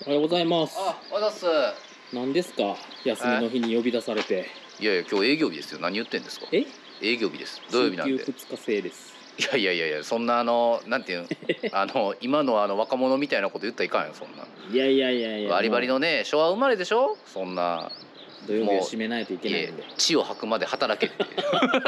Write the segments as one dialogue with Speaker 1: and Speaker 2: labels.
Speaker 1: おはようございます。
Speaker 2: あ、おはようございます。
Speaker 1: 何ですか、休みの日に呼び出されて。
Speaker 2: いやいや、今日営業日ですよ。何言ってんですか。営業日です。土曜日なんで。
Speaker 1: 週休2日制です。
Speaker 2: いや、そんななんていう今の若者みたいなこと言ったらいかんよ、そんな。
Speaker 1: いや
Speaker 2: バリバリのね、昭和生まれでしょ。そんな
Speaker 1: 土曜日は締めないといけないんで。
Speaker 2: 血を吐くまで働けって。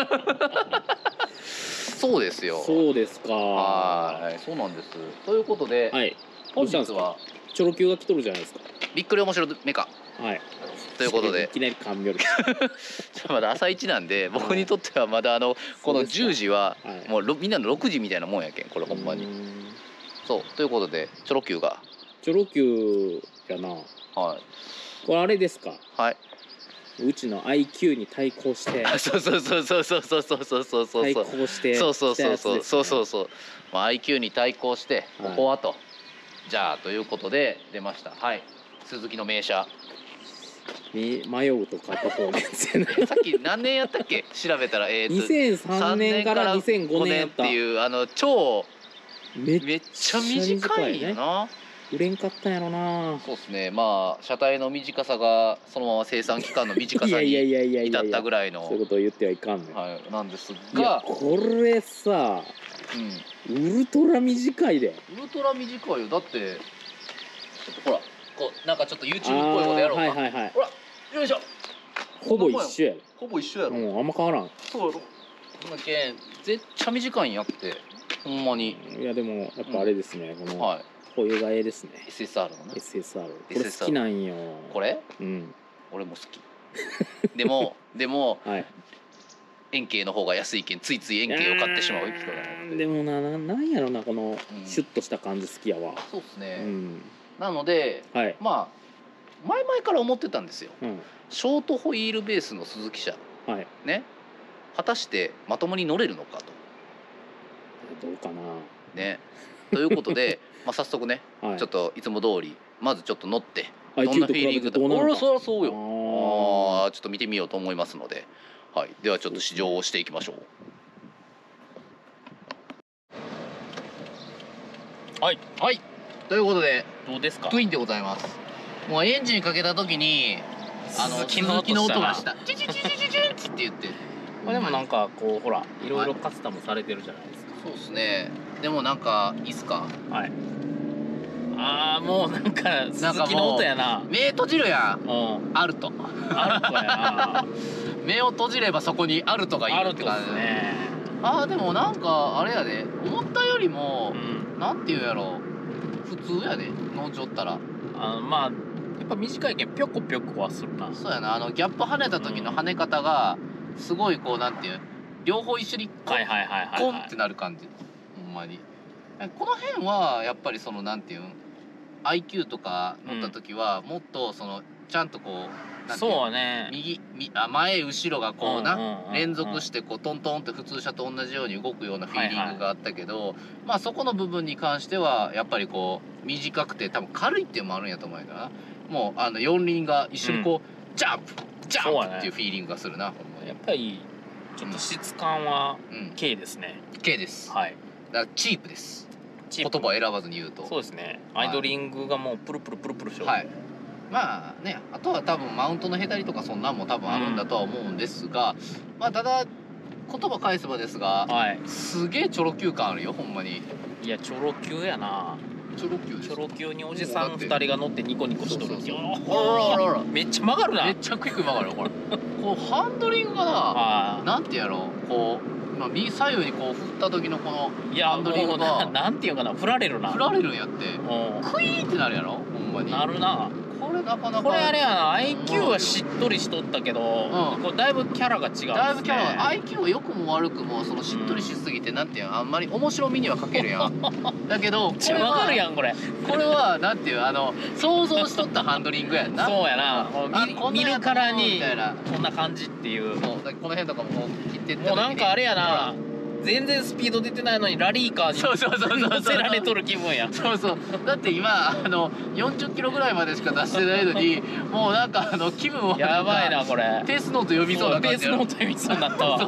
Speaker 2: そうですよ。
Speaker 1: そうですか。
Speaker 2: はい、そうなんです。ということで、
Speaker 1: はい、
Speaker 2: 本日は
Speaker 1: チョロ Q が来とるじゃないですか。
Speaker 2: びっくり面白めか。
Speaker 1: はい。
Speaker 2: ということで
Speaker 1: いきなりカンミョル。
Speaker 2: まだ朝一なんで、僕にとってはまだこの10時はもうみんなの6時みたいなもんやけん、これほんまに。そうということでチョロ Q が
Speaker 1: チョロ Q やな。
Speaker 2: はい。
Speaker 1: これあれですか。
Speaker 2: はい。
Speaker 1: うちの IQ に対抗して。
Speaker 2: そう対抗してそうまあ IQ に対抗してここはと、じゃあということで出ました。はい。鈴木の名車
Speaker 1: に迷うとかパフォーマンス
Speaker 2: さっき何年やったっけ調べたら
Speaker 1: 2003年から2005年やった
Speaker 2: っていう超
Speaker 1: め
Speaker 2: っちゃ短いよな。
Speaker 1: 売れんかったんやろな。
Speaker 2: そうですね。まあ車体の短さがそのまま生産期間の短さに至ったぐらいの
Speaker 1: そういうことを言ってはいかんね。
Speaker 2: はい、なんですが、
Speaker 1: これさ、ウルトラ短いで。
Speaker 2: ウルトラ短いよ。だってちょっとほらこうなんかちょっと YouTube っぽいことやろうか。ほらよいしょ。
Speaker 1: ほぼ一緒やろ。
Speaker 2: ほぼ一緒やろ。
Speaker 1: あんま変わらん。
Speaker 2: そうやろ。だけめっちゃ短いんやってほんまに。
Speaker 1: いやでもやっぱあれですね、このこういう画ですね。
Speaker 2: SSR のね。
Speaker 1: SSR これ好きなんよ。
Speaker 2: これ俺も好き。でも円形の方が安いけんついつい円形を買ってしまう人が。
Speaker 1: でもなんやろな、このシュッとした感じ好きやわ。
Speaker 2: そうですね。なのでまあ前々から思ってたんですよ。ショートホイールベースの鈴木車ね、果たしてまともに乗れるのかと。
Speaker 1: どうかな
Speaker 2: ね。ということで早速ね、ちょっといつも通りまずちょっと乗ってどんなフィーリングだ。俺そりゃそうよ。ちょっと見てみようと思いますので、はい、ではちょっと試乗をしていきましょう。はいということで
Speaker 1: どうですか。
Speaker 2: トゥインでございます。もうエンジンかけた時に鈴木の音がしたチチチチチチチって言って。
Speaker 1: でもなんかこうほらいろいろカスタムされてるじゃないですか。
Speaker 2: そうですね。でもなんかいいっすか。
Speaker 1: はい。もうなんか鈴木の音やな。
Speaker 2: 目閉じるやん。アルトやな。目を閉じればそこにアルトがいるって感じね。でもなんかあれやで、思ったよりもなんていうんやろ、普通やで乗っちょったら。
Speaker 1: まあやっぱ短いけんピョコピョコはするな。
Speaker 2: そうやな。ギャップ跳ねた時の跳ね方がすごいこうなんていう両方一緒にコンってなる感じ。ほんまにこの辺はやっぱりそのなんていうん IQ とか乗った時はもっとそのちゃんとこう
Speaker 1: そうね、
Speaker 2: 前後ろがこうな連続してこうトントンって普通車と同じように動くようなフィーリングがあったけど、まあそこの部分に関してはやっぱりこう短くて多分軽いっていうのもあるんやと思うんやけどな。もう四輪が一緒にこうジャンプっていうフィーリングがするな。
Speaker 1: やっぱりちょっと質感は軽ですね。
Speaker 2: 軽です。はい。だからチープです。言葉を選ばずに言うと。そうですね。
Speaker 1: アイドリングがもうプルプルしょ。
Speaker 2: はい。まあね、あとは多分マウントのへたりとかそんなんも多分あるんだとは思うんですが、まあただ言葉返せばですが、すげえチョロ Q 感あるよほんまに。いやチョロ Q やな。チョロ Q におじさん2人が乗ってニコニコしとる。めっちゃ曲がるな。めっちゃクイック曲がるよこれ。こうハンドリングがな、なんてやろう、こう右左右にこう振った時のこのハンドリングがなんていうかな、振られるんやって。クイーンってなるやろほんまに。なるな。これなかなかこれあれやな。 IQ はしっとりしとったけど、これだいぶキャラが違うんですね。だいぶキャラ IQ は良くも悪くもそのしっとりしすぎてなんていうの、あんまり面白みには欠けるやん。だけどこれは分かるやんこれ。これはなんていう想像しとったハンドリングやんな。そうやな。見るからにこんな感じっていう。この辺とかも切ってって、もうなんかあれやな、全然スピード出てないのにラリーカーに乗せられとる気分や。だって今40キロぐらいまでしか出してないのにもうなんか気分はやばいなこれ。ペースノート読みそうな感じ。ペースノート読みそうになったわ。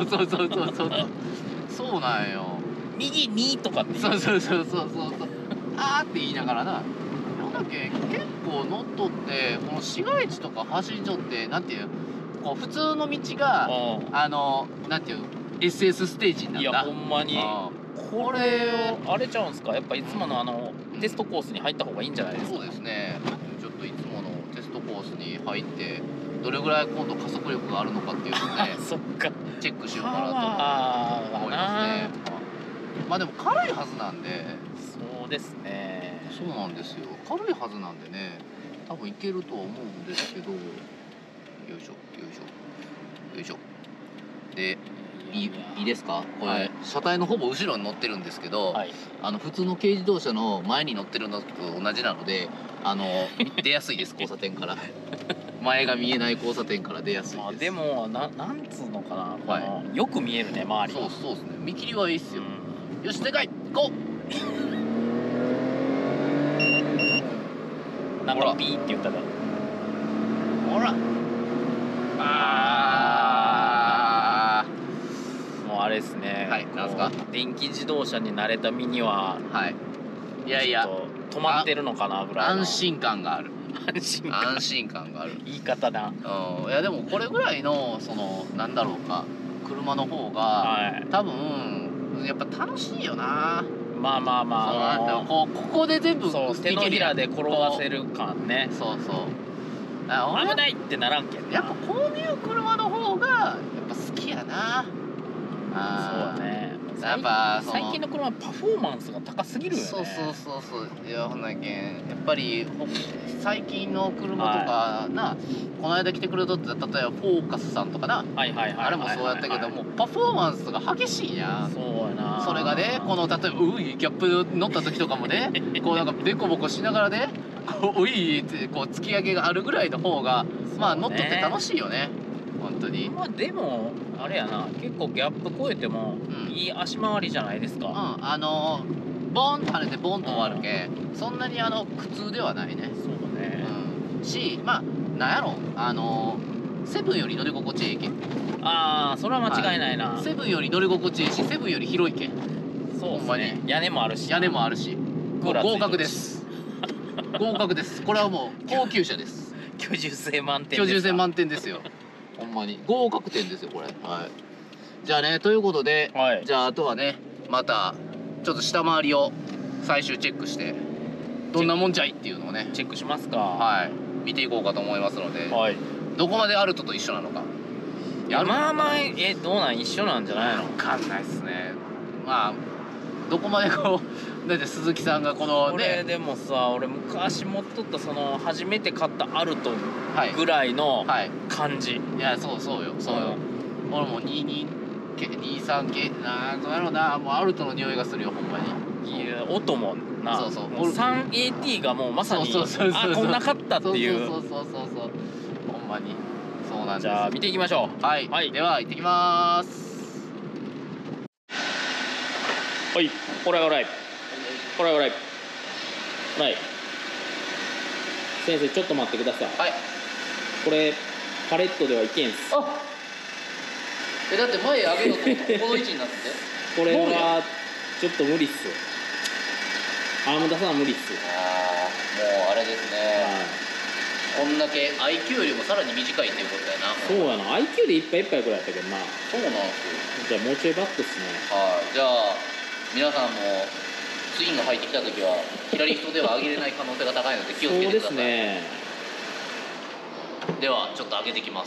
Speaker 2: そうなんよ。右2とかって。そうあーって言いながらな。ほだっけ、結構乗っとって、この市街地とか発信所ってなんていう、こう普通の道がなんていう SS ステージになった。
Speaker 1: いやほんまにこれあれちゃうんすか、やっぱいつものテストコースに入った方がいいんじゃないですか。
Speaker 2: そうですね、ちょっといつものテストコースに入ってどれぐらい今度加速力があるのかっていうのをね
Speaker 1: そっか
Speaker 2: チェックしようかなと思いますね。まあでも軽いはずなんで。
Speaker 1: そうですね、
Speaker 2: そうなんですよ、軽いはずなんでね、多分いけるとは思うんですけど、よいしょよいしょよいしょで、いいですかこれ、はい、車体のほぼ後ろに乗ってるんですけど、はい、普通の軽自動車の前に乗ってるのと同じなので出やすいです交差点から前が見えない交差点から出やすいです。
Speaker 1: でもなんつうのかな、はい、よく見えるね周りが。
Speaker 2: そうですね、見切りはいいっすよ、よしでかいゴー
Speaker 1: なんかピーって言ったね。
Speaker 2: ほら
Speaker 1: もうあれですね、
Speaker 2: はい、なんすか、
Speaker 1: 電気自動車に慣れた身には、
Speaker 2: はい、いやいや
Speaker 1: 止まってるのかなぐらい
Speaker 2: 安心感がある。
Speaker 1: 安心感がある言い方だ。
Speaker 2: いやでもこれぐらいのなんだろうか車の方が、はい、多分やっぱ楽しいよな。
Speaker 1: まあまあま
Speaker 2: あここで全部
Speaker 1: 手のひらで転がせる感ね。そう危ないってならんけど、
Speaker 2: やっぱこういう車の方がやっぱ好きやな。
Speaker 1: そうだね、
Speaker 2: やっぱ
Speaker 1: 最近の車はパフォーマンスが高すぎるよね。
Speaker 2: そういやほんなけんやっぱり最近の車とか、はい、この間来てくれとった例えばフォーカスさんとかな、あれもそうやったけどもパフォーマンスが激しいやん。
Speaker 1: そうやな。
Speaker 2: それがね例えばギャップ乗った時とかもねこうなんかデコボコしながらねウイって突き上げがあるぐらいの方が、まあ乗っとって楽しいよね本当に。
Speaker 1: まあでもあれやな、結構ギャップ超えてもいい足回りじゃないですか。
Speaker 2: ボーンと跳ねてボーンと終わるけ、そんなに苦痛ではないね。
Speaker 1: そうね、
Speaker 2: し、まあなんやろセブンより乗り心地いいけん。
Speaker 1: それは間違いないな、
Speaker 2: セブンより乗り心地いいし、セブンより広いけん。
Speaker 1: そうですね、屋根もあるし
Speaker 2: 合格です合格です。これはもう高級車です。
Speaker 1: 居住性満点
Speaker 2: ですよほんまに合格点ですよこれ。はい、じゃあねということで、じゃああとはねまたちょっと下回りを最終チェックしてどんなもんじゃいっていうのをね
Speaker 1: チェックしますか。
Speaker 2: はい、見ていこうかと思いますので、どこまでアルトと一緒なのか。
Speaker 1: まあまあどうなん一緒なんじゃないの。
Speaker 2: 分かんないっすね。まあどこまでだって鈴木さんがこのね。
Speaker 1: 俺でもさ、俺昔持っとった初めて買ったアルトぐらいの感じ。
Speaker 2: いやそうよ。俺も23系どうやろうな、もうアルトの匂いがするよほんまに。
Speaker 1: いや音もな、3AT がもうまさにこんなかったっていう。
Speaker 2: そうほんまにそうなんです。
Speaker 1: じゃあ見ていきましょう。
Speaker 2: はい、では行ってきます。
Speaker 1: はい、これはい先生ちょっと待ってください。はい、これパレットではいけんす。
Speaker 2: だって前上げようと思ったらこの位置になって
Speaker 1: これはちょっと無理っす。アーム出さな無理っす。
Speaker 2: もうあれですね、こんだけ IQ よりもさらに短いっていうことやな。
Speaker 1: そうやな、 IQ でいっぱいぐらいやったけどな。
Speaker 2: そうなんですよ。
Speaker 1: じゃあもうちょいバックっすね。
Speaker 2: じゃあ皆さんもツインが入ってきた時は左人では上げれない可能性が高いので気をつけてください。そうですね。ではちょっと上げてきます。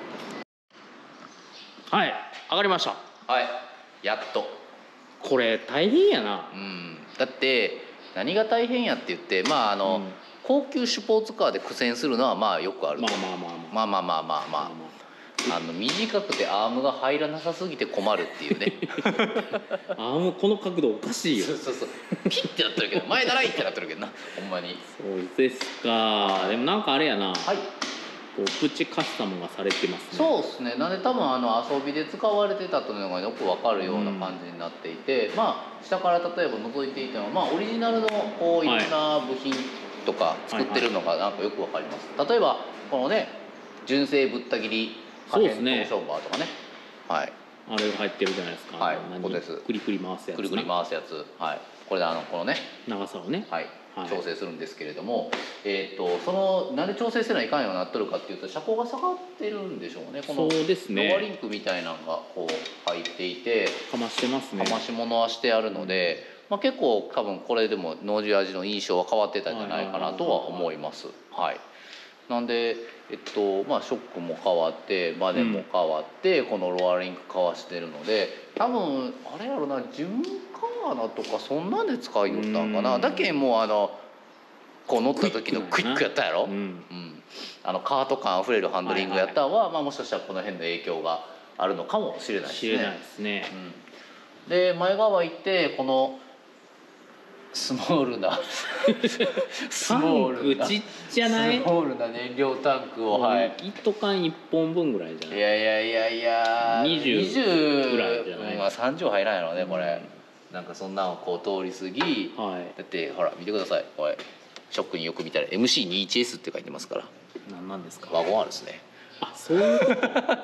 Speaker 1: はい、上がりました。
Speaker 2: はい、やっと。
Speaker 1: これ大変やな。
Speaker 2: だって何が大変やって言って高級スポーツカーで苦戦するのはまあよくある。まあ短くてアームが入らなさすぎて困るっていうね
Speaker 1: アームこの角度おかしいよ。
Speaker 2: そうピッてなってるけど前ならいってなってるけどなほんまに。
Speaker 1: そうですか。でもなんかあれやな、プチカスタムがされてますね。
Speaker 2: そうですね。なんで多分遊びで使われてたというのがよくわかるような感じになっていて、下から例えば覗いていてもオリジナルのいろんな部品とか作ってるのがなんかよくわかります。例えばこのね純正ぶった切り可変動ショーバーとかね、あ
Speaker 1: れが入ってるじゃないですか。
Speaker 2: ここです。
Speaker 1: クリクリ回すやつ。
Speaker 2: これでこのね
Speaker 1: 長さをね。
Speaker 2: 調整するんですけれども、そのなんで調整せないかんようになっとるかっていうと、車高が下がってるんでしょうね。このロアリンクみたいなのがこう入っていて、
Speaker 1: かましてますね。
Speaker 2: かまし物はしてあるので、結構多分これでもノージュ味の印象は変わってたんじゃないかなとは思います。はい。なんでショックも変わってバネも変わって、このロアリンクかわしてるので、多分あれやろな、純化穴とかそんなんで使いよったんかな。だけもうこう乗った時のクイックやったやろ。カート感あふれるハンドリングやったんは、もしかしたらこの辺の影響があるのかもしれないですね。で前側行ってこのスモールな
Speaker 1: タンクちっちゃない？
Speaker 2: スモールな燃料タンクを、
Speaker 1: 一斗缶1本分ぐらいじゃない？
Speaker 2: いや
Speaker 1: 20ぐらいじゃない？
Speaker 2: 30入らんやろねこれ。なんかそんなのこう通り過ぎ、だってほら見てください、これショックによく見たら MC21S って書いてますから。
Speaker 1: 何ですか？
Speaker 2: ワゴン R ですね。
Speaker 1: あ、そういうこと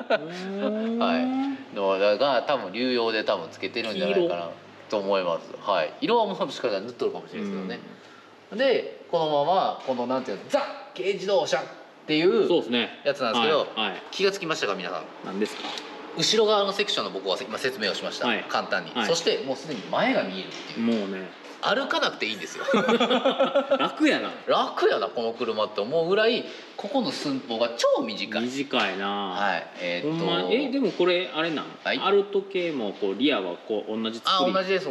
Speaker 2: だから多分流用で多分つけてるんじゃないかなと思います。色はもしかしたら塗っとるかもしれないですけどね。でこのままこのなんていうの、ザ・軽自動車っていうやつなんですけど、気がつきましたか皆さん？
Speaker 1: 何ですか？
Speaker 2: 後ろ側のセクションの僕は今説明をしました、簡単に。そしてもうすでに前が見えるっていう。
Speaker 1: もうね
Speaker 2: 歩かなくていいんですよ
Speaker 1: 楽やな
Speaker 2: この車って思うぐらい、ここの寸法が超短い
Speaker 1: な。でもこれあれなん、アルト系もこうリアはこう同じ作り？
Speaker 2: 同じです。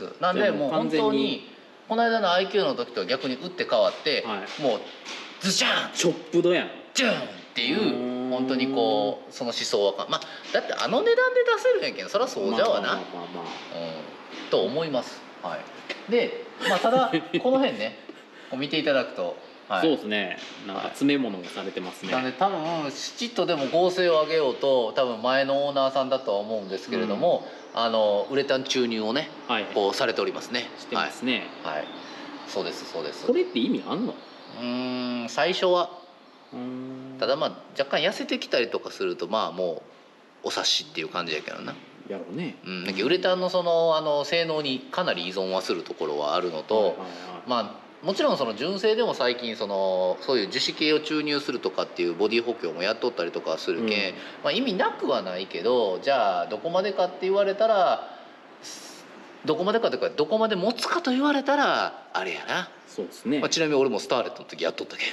Speaker 2: なんでもう本当にこの間の IQ の時とは逆に打って変わって、もうズシャン
Speaker 1: チョップドやん
Speaker 2: ジュンっていう本当にこうその思想はだってあの値段で出せるんやけん、そりゃそうじゃわなと思います。でただこの辺ね見ていただくと、
Speaker 1: そうですね、なんか詰め物がされてますね。
Speaker 2: なんで多分きちっとでも合成を上げようと多分前のオーナーさんだとは思うんですけれども、ウレタン注入をねこうされておりますね。
Speaker 1: してますね。
Speaker 2: そうです。
Speaker 1: これって意味あんの？
Speaker 2: 最初は。ただ若干痩せてきたりとかするともうお察しっていう感じやけどな。
Speaker 1: やろうね。
Speaker 2: ウレタンのその性能にかなり依存はするところはあるのと、もちろんその純正でも最近そういう樹脂系を注入するとかっていうボディ補強もやっとったりとかするけん、意味なくはないけど、じゃあどこまでかって言われたらどこまでかというかどこまで持つかと言われたらあれやな。
Speaker 1: そうですね。
Speaker 2: ちなみに俺もスターレットの時やっとったけ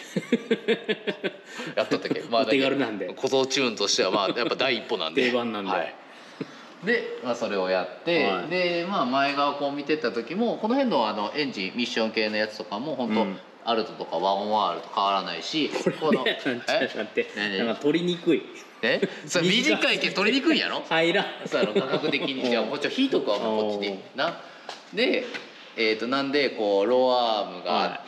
Speaker 1: お手軽なんで
Speaker 2: 小僧チューンとしてはやっぱ第一歩なんで
Speaker 1: 定番なんで、
Speaker 2: で、それをやって、で前側こう見てった時もこの辺のエンジンミッション系のやつとかも本当、アルトとかワゴン R と変わらないし、
Speaker 1: このなんか取りにくい。
Speaker 2: それ短いけど取りにくいんやろ。
Speaker 1: 入らん。
Speaker 2: 価格的にじゃあもうちょい引いとくわこっちでな。でなんでこうローアームがあって、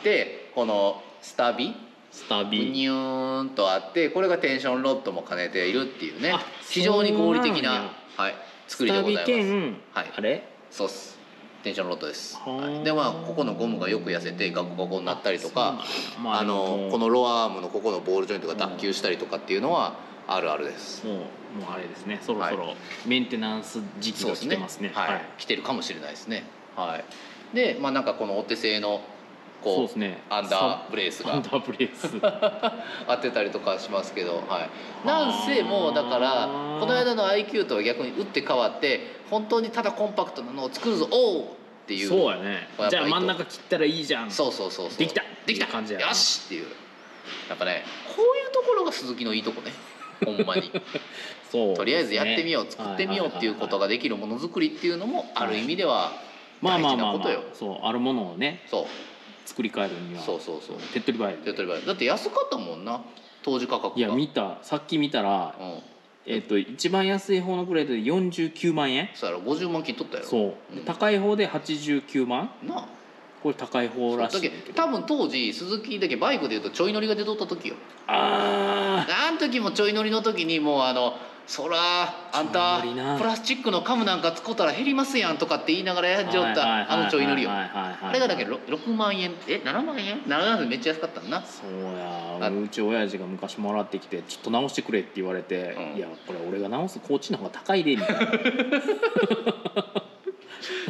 Speaker 2: このスタビニューンとあって、これがテンションロッドも兼ねているっていうね、非常に合理的な作りでございます。
Speaker 1: あれ
Speaker 2: そうっす、テンションロッドです。でここのゴムがよく痩せてガコガコになったりとか、このローアームのここのボールジョイントが脱臼したりとかっていうのはあるあるです。
Speaker 1: もうあれですね、そろそろメンテナンス時期が来てますね。
Speaker 2: 来てるかもしれないですね。でなんかこのお手製のこうアンダーブレースが当てたりとかしますけど、なんせもうだからこの間の IQ とは逆に打って変わって本当にただコンパクトなのを作るぞおうっていう。
Speaker 1: そうやね。じゃあ真ん中切ったらいいじゃん。
Speaker 2: そう
Speaker 1: できた感じやな。
Speaker 2: よしっていう。やっぱねこういうところが鈴木のいいとこね。ほんまにとりあえずやってみよう、作ってみようっていうことができるものづくりっていうのもある意味では大事なことよ。
Speaker 1: あるものをね作り変えるには手っ取り早い。
Speaker 2: だって安かったもんな当時価格が。
Speaker 1: いやさっき見たら一番安い方のグレードで49万円。
Speaker 2: そうやろ、50万切っとったやろ。
Speaker 1: そう高い方で89万なあ。これ高い方らしい。
Speaker 2: 多分当時鈴木だけバイクでいうとちょい乗りが出とった時よ。あの時もちょい乗りの時にもうそらあんたプラスチックのカムなんか使ったら減りますやんとかって言いながらやっちゃったあのちょい乗りよ。あれがだけど6万円7万円7万円めっちゃ安かったんな。
Speaker 1: そうや、うち親父が昔もらってきてちょっと直してくれって言われて、いやこれ俺が直すこっちの方が高いでみたいな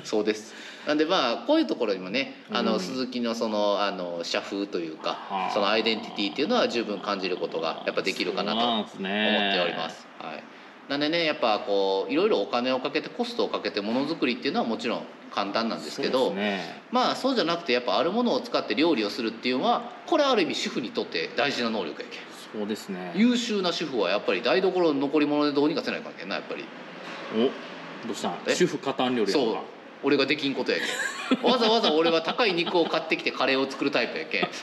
Speaker 2: そうです。なんでまあこういうところにもねスズキのその社風というかそのアイデンティティっていうのは十分感じることがやっぱできるかなと思っております。はい。なんでねやっぱこういろいろお金をかけてコストをかけてものづくりっていうのはもちろん簡単なんですけど、まあそうじゃなくてやっぱあるものを使って料理をするっていうのはこれある意味主婦にとって大事な能力やけん。
Speaker 1: そうですね。
Speaker 2: 優秀な主婦はやっぱり台所の残り物でどうにかせないかんけんなやっぱり。
Speaker 1: お、どうしたん？主婦加担料理や
Speaker 2: そう。俺ができんことやけん。わざわざ俺は高い肉を買ってきてカレーを作るタイプやけん。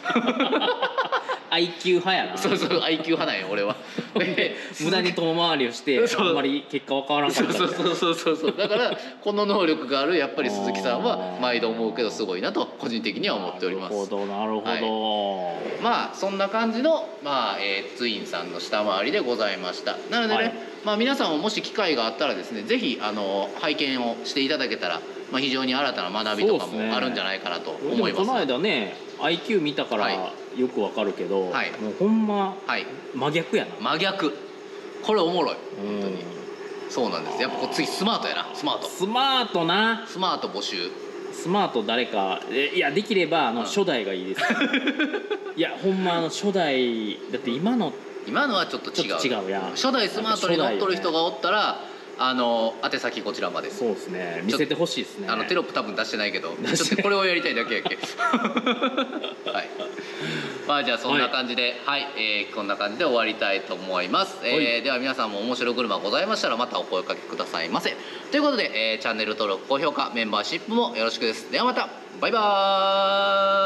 Speaker 1: IQ 派やな。
Speaker 2: そうそう IQ 派なんよ俺は。
Speaker 1: 無駄に遠回りをしてあんまり結果は変わらんかった。
Speaker 2: そうだからこの能力があるやっぱり鈴木さんは毎度思うけどすごいなと個人的には思っております。
Speaker 1: なるほどなるほど。
Speaker 2: まあそんな感じのツインさんの下回りでございました。なのでね、まあ皆さんももし機会があったらですね、ぜひ拝見をしていただけたら、まあ非常に新たな学びとかもあるんじゃないかなと思います。
Speaker 1: この間ね IQ 見たからよくわかるけど、もうほんま真逆やな。
Speaker 2: 真逆。これおもろい本当に。そうなんです。やっぱ次スマートやな。スマート
Speaker 1: な。
Speaker 2: スマート募集。
Speaker 1: スマート誰かいやできれば初代がいいです。いやほんま初代だって今の
Speaker 2: はちょっと違うやん。初代スマートに乗っとる人がおったら宛先こちらまで。
Speaker 1: そうですね、見せてほしいですね。
Speaker 2: テロップ多分出してないけどちょっとこれをやりたいだけやけはい。まあじゃあそんな感じでこんな感じで終わりたいと思います。では皆さんも面白車ございましたらまたお声かけくださいませ。ということでチャンネル登録高評価メンバーシップもよろしくです。ではまたバイバーイ。